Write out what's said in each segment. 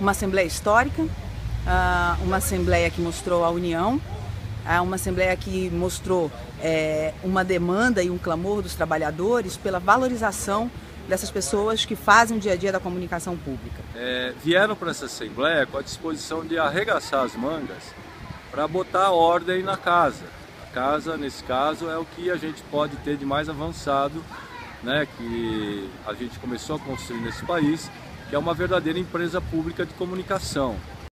uma assembleia histórica, uma assembleia que mostrou a união, uma assembleia que mostrou uma demanda e um clamor dos trabalhadores pela valorização dessas pessoas que fazem o dia a dia da comunicação pública. Vieram para essa assembleia com a disposição de arregaçar as mangas para botar ordem na casa. A casa, nesse caso, é o que a gente pode ter de mais avançado, né, que a gente começou a construir nesse país, que é uma verdadeira empresa pública de comunicação.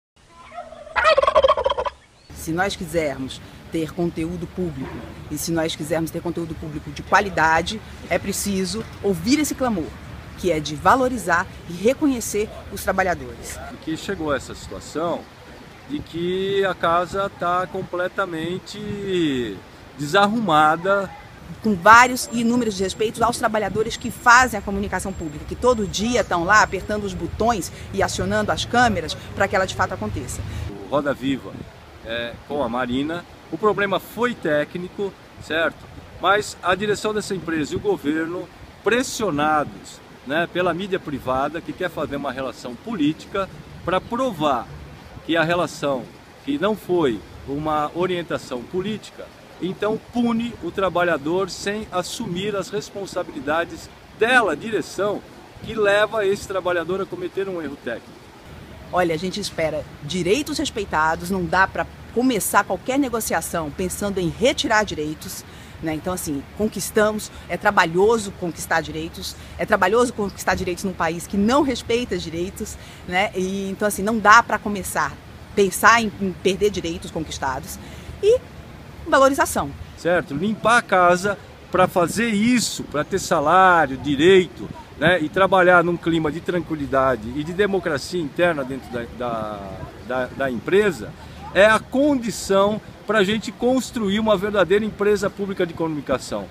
Se nós quisermos ter conteúdo público e se nós quisermos ter conteúdo público de qualidade, é preciso ouvir esse clamor, que é de valorizar e reconhecer os trabalhadores. Que chegou a essa situação de que a casa está completamente desarrumada, com vários e inúmeros desrespeitos aos trabalhadores que fazem a comunicação pública, que todo dia estão lá apertando os botões e acionando as câmeras para que ela de fato aconteça. O Roda Viva com a Marina, o problema foi técnico, certo? Mas a direção dessa empresa e o governo, pressionados, né, pela mídia privada, que quer fazer uma relação política para provar que a relação que não foi uma orientação política, então pune o trabalhador sem assumir as responsabilidades dela, direção, que leva esse trabalhador a cometer um erro técnico. Olha, a gente espera direitos respeitados, não dá para começar qualquer negociação pensando em retirar direitos, né? Então, assim, conquistamos, é trabalhoso conquistar direitos num país que não respeita direitos, né? E, então, assim, não dá para começar a pensar em perder direitos conquistados e valorização. Certo, limpar a casa para fazer isso, para ter salário, direito, né, e trabalhar num clima de tranquilidade e de democracia interna dentro da empresa, é a condição para a gente construir uma verdadeira empresa pública de comunicação.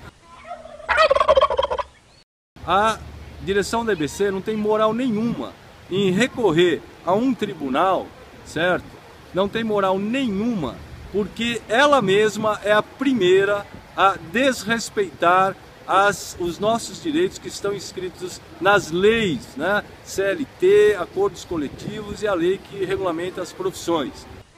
A direção da EBC não tem moral nenhuma em recorrer a um tribunal, certo? Não tem moral nenhuma, porque ela mesma é a primeira a desrespeitar os nossos direitos que estão inscritos nas leis, né? CLT, acordos coletivos e a lei que regulamenta as profissões.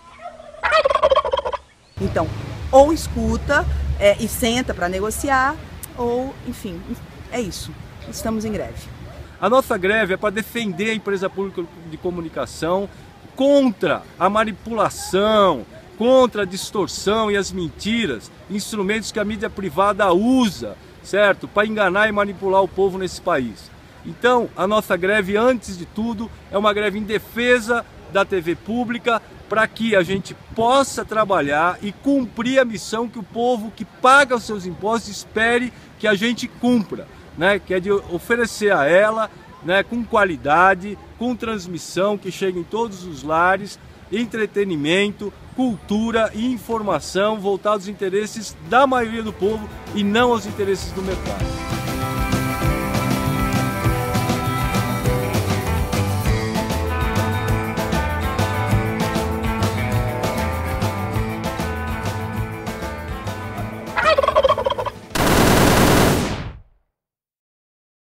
Então, ou escuta e senta para negociar, ou, enfim, é isso. Estamos em greve. A nossa greve é para defender a empresa pública de comunicação contra a manipulação, contra a distorção e as mentiras, instrumentos que a mídia privada usa, certo? Para enganar e manipular o povo nesse país. Então, a nossa greve, antes de tudo, é uma greve em defesa da TV pública, para que a gente possa trabalhar e cumprir a missão que o povo que paga os seus impostos espere que a gente cumpra, né? Que é de oferecer a ela, né, com qualidade, com transmissão que chegue em todos os lares, entretenimento, cultura e informação voltados aos interesses da maioria do povo e não aos interesses do mercado.